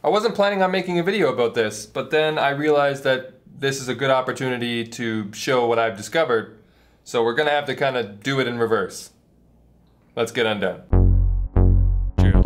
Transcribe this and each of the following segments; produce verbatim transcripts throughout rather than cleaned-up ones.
I wasn't planning on making a video about this, but then I realized that this is a good opportunity to show what I've discovered, so we're gonna have to kind of do it in reverse. Let's get undone. Gerald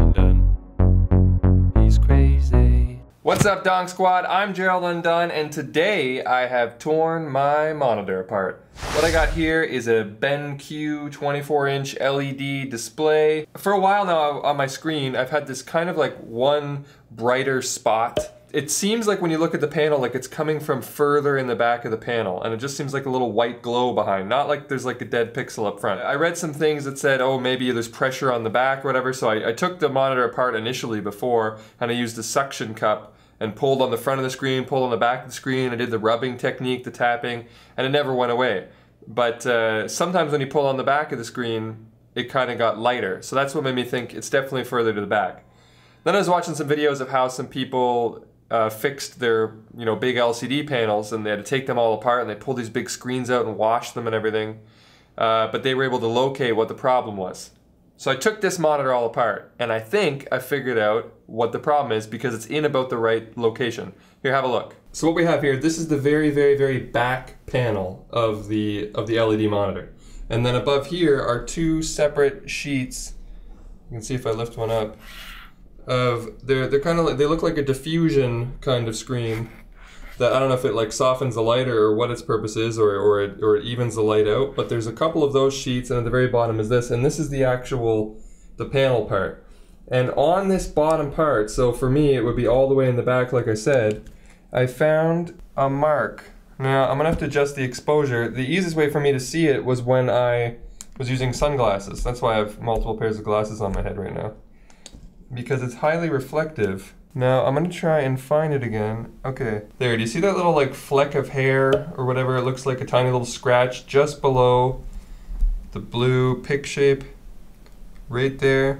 Undone. He's crazy. What's up, Donk Squad? I'm Gerald Undone, and today I have torn my monitor apart. What I got here is a BenQ twenty-four inch L E D display. For a while now on my screen, I've had this kind of like one brighter spot. It seems like when you look at the panel, like it's coming from further in the back of the panel, and it just seems like a little white glow behind, not like there's like a dead pixel up front. I read some things that said, oh, maybe there's pressure on the back or whatever, so I, I took the monitor apart initially before, and I used a suction cup and pulled on the front of the screen, pulled on the back of the screen. I did the rubbing technique, the tapping, and it never went away. But uh, sometimes when you pull on the back of the screen, it kind of got lighter. So that's what made me think it's definitely further to the back. Then I was watching some videos of how some people uh, fixed their, you know, big L C D panels, and they had to take them all apart, and they pulled these big screens out and washed them and everything. Uh, but they were able to locate what the problem was. So I took this monitor all apart, and I think I figured out what the problem is because it's in about the right location. Here, have a look. So what we have here, this is the very, very, very back panel of the of the L E D monitor. And then above here are two separate sheets. You can see if I lift one up. Of they're they're kind of like, they look like a diffusion kind of screen. That I don't know if it like softens the light or what its purpose is, or or it, or it evens the light out. But there's a couple of those sheets, and at the very bottom is this, and this is the actual the panel part. And on this bottom part, so for me it would be all the way in the back, like I said, I found a mark. Now I'm gonna have to adjust the exposure. The easiest way for me to see it was when I was using sunglasses. That's why I have multiple pairs of glasses on my head right now, because it's highly reflective. Now I'm gonna try and find it again. Okay, there, do you see that little like fleck of hair or whatever? It looks like a tiny little scratch just below the blue pick shape right there.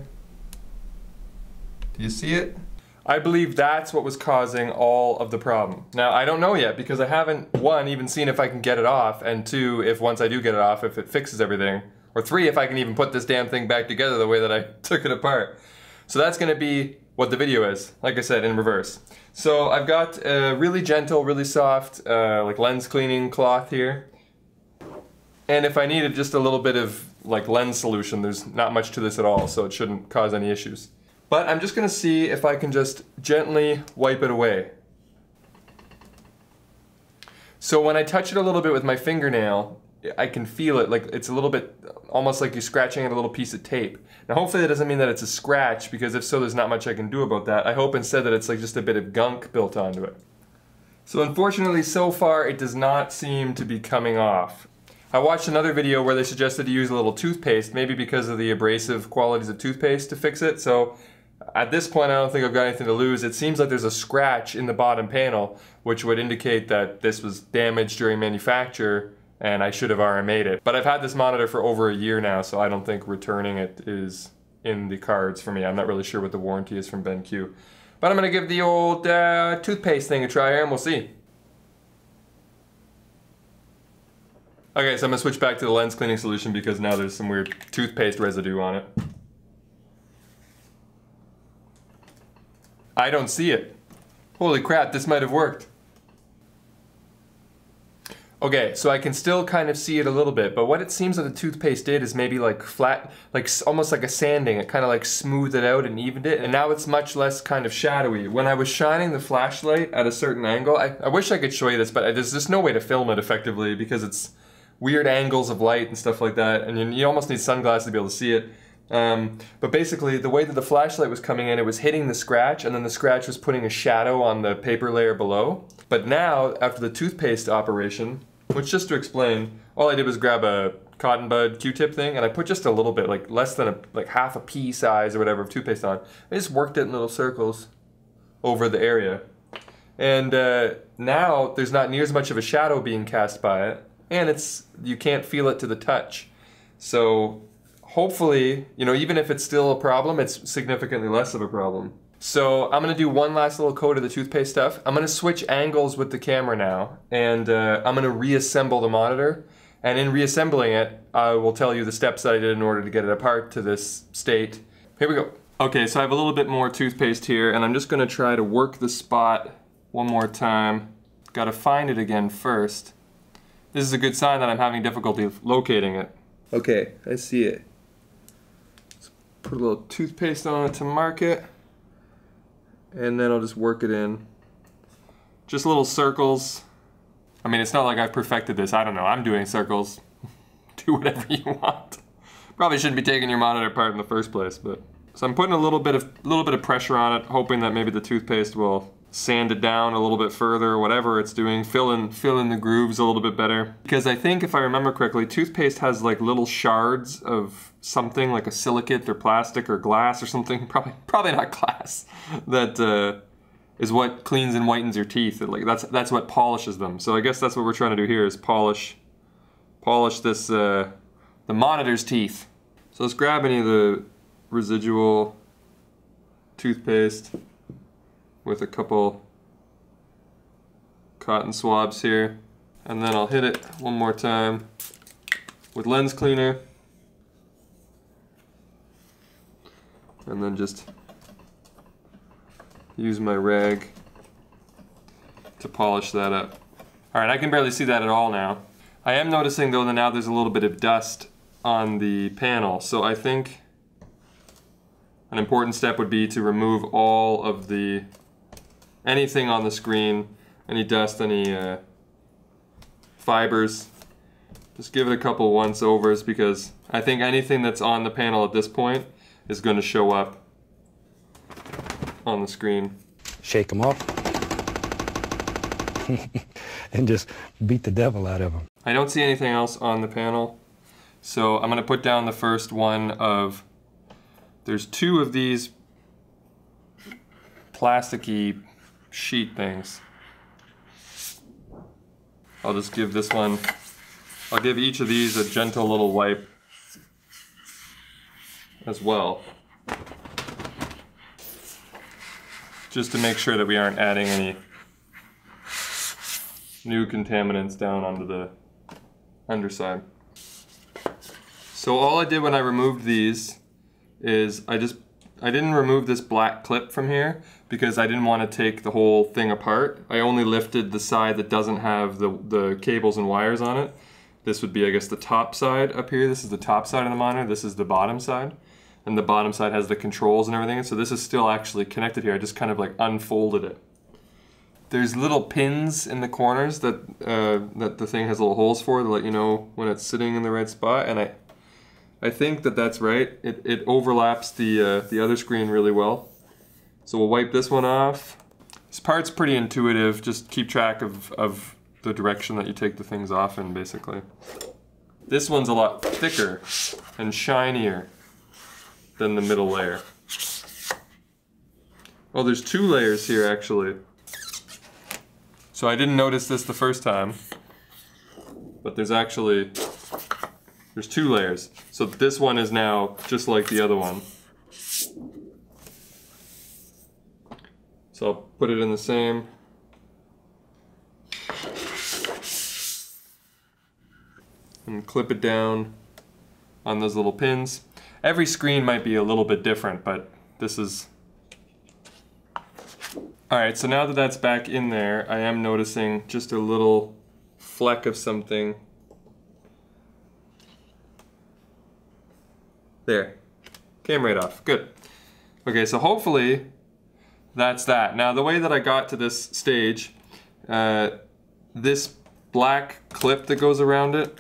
Do you see it? I believe that's what was causing all of the problem. Now I don't know yet because I haven't, one, even seen if I can get it off, and two, if once I do get it off, if it fixes everything, or three, if I can even put this damn thing back together the way that I took it apart. So that's gonna be what the video is, like I said, in reverse. So I've got a really gentle, really soft, uh, like lens cleaning cloth here. And if I needed just a little bit of like lens solution, there's not much to this at all, so it shouldn't cause any issues. But I'm just gonna see if I can just gently wipe it away. So when I touch it a little bit with my fingernail, I can feel it, like it's a little bit, almost like you're scratching at a little piece of tape. Now hopefully that doesn't mean that it's a scratch, because if so, there's not much I can do about that. I hope instead that it's like just a bit of gunk built onto it. So unfortunately, so far, it does not seem to be coming off. I watched another video where they suggested to use a little toothpaste, maybe because of the abrasive qualities of toothpaste to fix it. So at this point, I don't think I've got anything to lose. It seems like there's a scratch in the bottom panel, which would indicate that this was damaged during manufacture, and I should have R M A'd it. But I've had this monitor for over a year now, so I don't think returning it is in the cards for me. I'm not really sure what the warranty is from BenQ. But I'm gonna give the old uh, toothpaste thing a try here, and we'll see. Okay, so I'm gonna switch back to the lens cleaning solution because now there's some weird toothpaste residue on it. I don't see it. Holy crap, this might have worked. Okay, so I can still kind of see it a little bit, but what it seems like the toothpaste did is maybe like flat, like almost like a sanding. It kind of like smoothed it out and evened it, and now it's much less kind of shadowy. When I was shining the flashlight at a certain angle, I, I wish I could show you this, but there's just no way to film it effectively because it's weird angles of light and stuff like that, and you, you almost need sunglasses to be able to see it. Um, but basically, the way that the flashlight was coming in, it was hitting the scratch, and then the scratch was putting a shadow on the paper layer below. But now, after the toothpaste operation, which just to explain, all I did was grab a cotton bud Q-tip thing, and I put just a little bit, like less than a, like half a pea size or whatever of toothpaste on. I just worked it in little circles over the area. And uh, now, there's not near as much of a shadow being cast by it, and it's, you can't feel it to the touch. So, hopefully, you know, even if it's still a problem, it's significantly less of a problem. So I'm gonna do one last little coat of the toothpaste stuff. I'm gonna switch angles with the camera now, and uh, I'm gonna reassemble the monitor. And in reassembling it, I will tell you the steps that I did in order to get it apart to this state. Here we go. Okay, so I have a little bit more toothpaste here, and I'm just gonna try to work the spot one more time. Gotta find it again first. This is a good sign that I'm having difficulty locating it. Okay, I see it. Let's put a little toothpaste on it to mark it, and then I'll just work it in. Just little circles. I mean, it's not like I've perfected this. I don't know, I'm doing circles. Do whatever you want. Probably shouldn't be taking your monitor apart in the first place, but. So I'm putting a little bit of little bit of pressure on it, hoping that maybe the toothpaste will sand it down a little bit further, or whatever it's doing, fill in fill in the grooves a little bit better. Because I think, if I remember correctly, toothpaste has like little shards of something, like a silicate or plastic or glass or something. Probably probably not glass. That uh, is what cleans and whitens your teeth. Like that's that's what polishes them. So I guess that's what we're trying to do here, is polish polish this uh, the monitor's teeth. So let's grab any of the residual toothpaste with a couple cotton swabs here, and then I'll hit it one more time with lens cleaner, and then just use my rag to polish that up. Alright, I can barely see that at all now. I am noticing though that now there's a little bit of dust on the panel, so I think an important step would be to remove all of the, anything on the screen, any dust, any uh, fibers. Just give it a couple once overs, because I think anything that's on the panel at this point is going to show up on the screen. Shake them off and just beat the devil out of them. I don't see anything else on the panel, so I'm going to put down the first one of, there's two of these plasticky sheet things. I'll just give this one, I'll give each of these a gentle little wipe as well, just to make sure that we aren't adding any new contaminants down onto the underside. So all I did when I removed these is I just, I didn't remove this black clip from here because I didn't want to take the whole thing apart. I only lifted the side that doesn't have the, the cables and wires on it. This would be, I guess, the top side up here. This is the top side of the monitor. This is the bottom side. And the bottom side has the controls and everything. So this is still actually connected here. I just kind of like unfolded it. There's little pins in the corners that, uh, that the thing has little holes for to let you know when it's sitting in the right spot. And I I think that that's right. It, it overlaps the, uh, the other screen really well. So we'll wipe this one off. This part's pretty intuitive. Just keep track of, of the direction that you take the things off in, basically. This one's a lot thicker and shinier than the middle layer. Oh, there's two layers here, actually. So I didn't notice this the first time, but there's actually, there's two layers. So this one is now just like the other one. So I'll put it in the same. And clip it down on those little pins. Every screen might be a little bit different, but this is... Alright, so now that that's back in there, I am noticing just a little fleck of something. There. Came right off. Good. Okay, so hopefully that's that. Now, the way that I got to this stage, uh, this black clip that goes around it,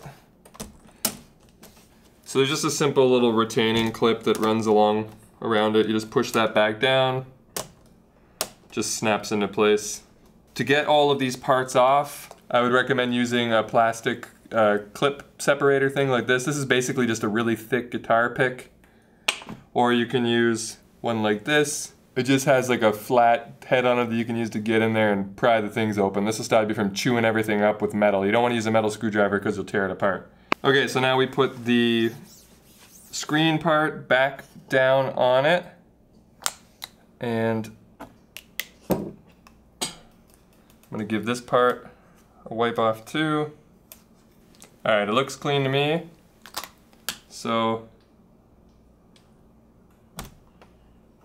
so there's just a simple little retaining clip that runs along around it. You just push that back down, just snaps into place. To get all of these parts off, I would recommend using a plastic uh, clip separator thing like this. This is basically just a really thick guitar pick, or you can use one like this. It just has like a flat head on it that you can use to get in there and pry the things open. This will stop you from chewing everything up with metal. You don't want to use a metal screwdriver because you'll tear it apart. Okay, so now we put the screen part back down on it, and I'm gonna give this part a wipe off too. Alright, it looks clean to me. So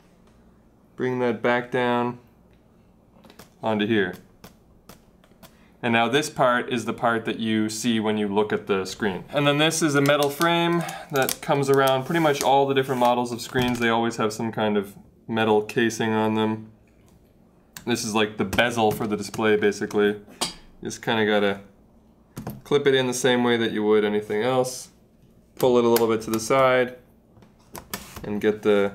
bring that back down onto here. And now this part is the part that you see when you look at the screen. And then this is a metal frame that comes around pretty much all the different models of screens. They always have some kind of metal casing on them. This is like the bezel for the display, basically. Just kind of gotta clip it in the same way that you would anything else. Pull it a little bit to the side and get the,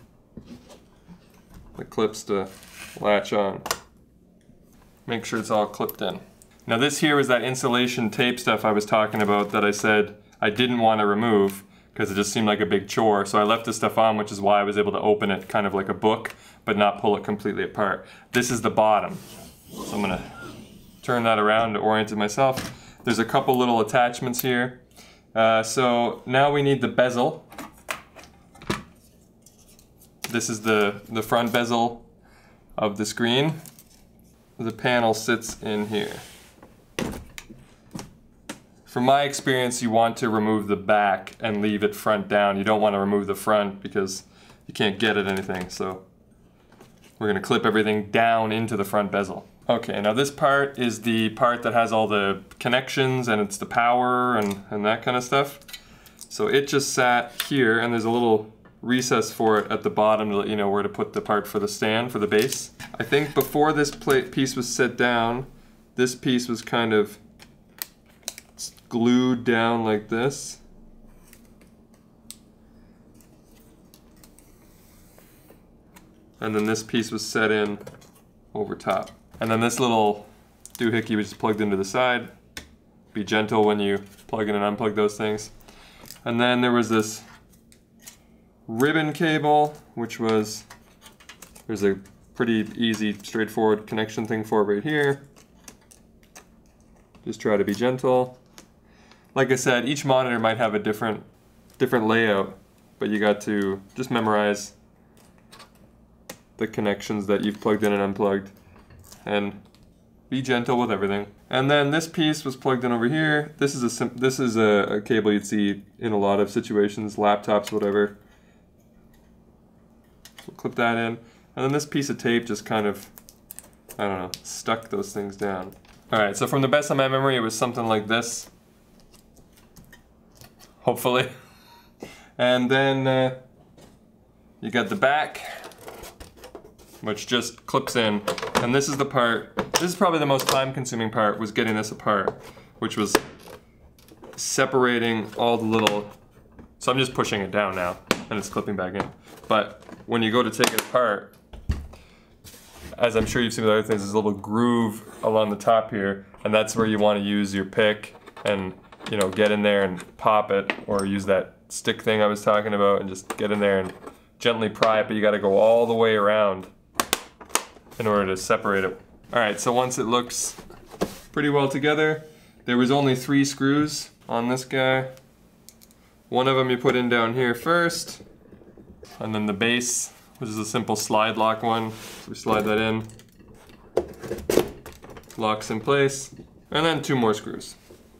the clips to latch on. Make sure it's all clipped in. Now this here is that insulation tape stuff I was talking about that I said I didn't want to remove because it just seemed like a big chore. So I left this stuff on, which is why I was able to open it kind of like a book, but not pull it completely apart. This is the bottom. So I'm gonna turn that around to orient it myself. There's a couple little attachments here. Uh, so now we need the bezel. This is the, the front bezel of the screen. The panel sits in here. From my experience, you want to remove the back and leave it front down. You don't want to remove the front because you can't get at anything. So we're going to clip everything down into the front bezel. Okay, now this part is the part that has all the connections and it's the power and, and that kind of stuff. So it just sat here and there's a little recess for it at the bottom to let you know where to put the part for the stand, for the base. I think before this plate piece was set down, this piece was kind of glued down like this. And then this piece was set in over top. And then this little doohickey was just plugged into the side. Be gentle when you plug in and unplug those things. And then there was this ribbon cable, which was, there's a pretty easy, straightforward connection thing for it right here. Just try to be gentle. Like I said, each monitor might have a different, different layout, but you got to just memorize the connections that you've plugged in and unplugged, and be gentle with everything. And then this piece was plugged in over here. This is a sim this is a, a cable you'd see in a lot of situations, laptops, whatever. So clip that in, and then this piece of tape just kind of, I don't know, stuck those things down. All right, so from the best of my memory, it was something like this. Hopefully. And then uh, you got the back, which just clips in. And this is the part, this is probably the most time-consuming part, was getting this apart, which was separating all the little, so I'm just pushing it down now, and it's clipping back in. But when you go to take it apart, as I'm sure you've seen with other things, there's a little groove along the top here, and that's where you want to use your pick and, you know, get in there and pop it, or use that stick thing I was talking about and just get in there and gently pry it, but you got to go all the way around in order to separate it. All right, so once it looks pretty well together, there was only three screws on this guy. One of them you put in down here first, and then the base, which is a simple slide lock one. So we slide that in, locks in place, and then two more screws.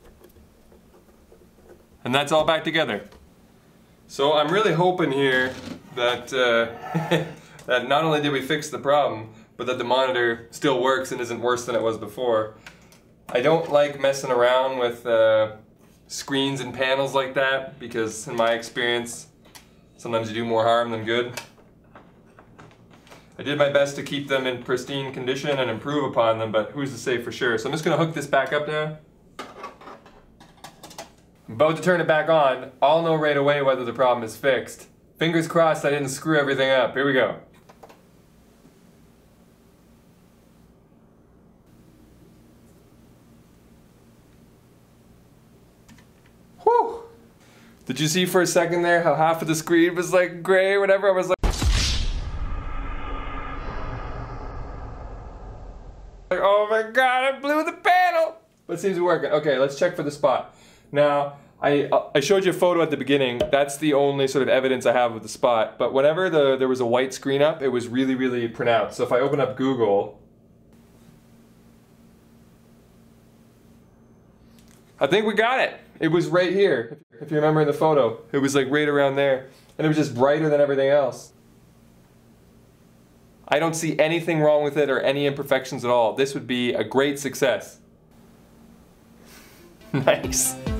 And that's all back together. So I'm really hoping here that, uh, that not only did we fix the problem, but that the monitor still works and isn't worse than it was before. I don't like messing around with uh, screens and panels like that, because in my experience, sometimes you do more harm than good. I did my best to keep them in pristine condition and improve upon them, but who's to say for sure? So I'm just gonna hook this back up now. I'm about to turn it back on. I'll know right away whether the problem is fixed. Fingers crossed I didn't screw everything up. Here we go. Whew! Did you see for a second there how half of the screen was like gray or whatever? I was like, like, oh my god, I blew the panel! But it seems to be working. Okay, let's check for the spot. Now, I, I showed you a photo at the beginning. That's the only sort of evidence I have of the spot. But whenever the, there was a white screen up, it was really, really pronounced. So if I open up Google, I think we got it. It was right here. If you remember in the photo, it was like right around there. And it was just brighter than everything else. I don't see anything wrong with it or any imperfections at all. This would be a great success. Nice.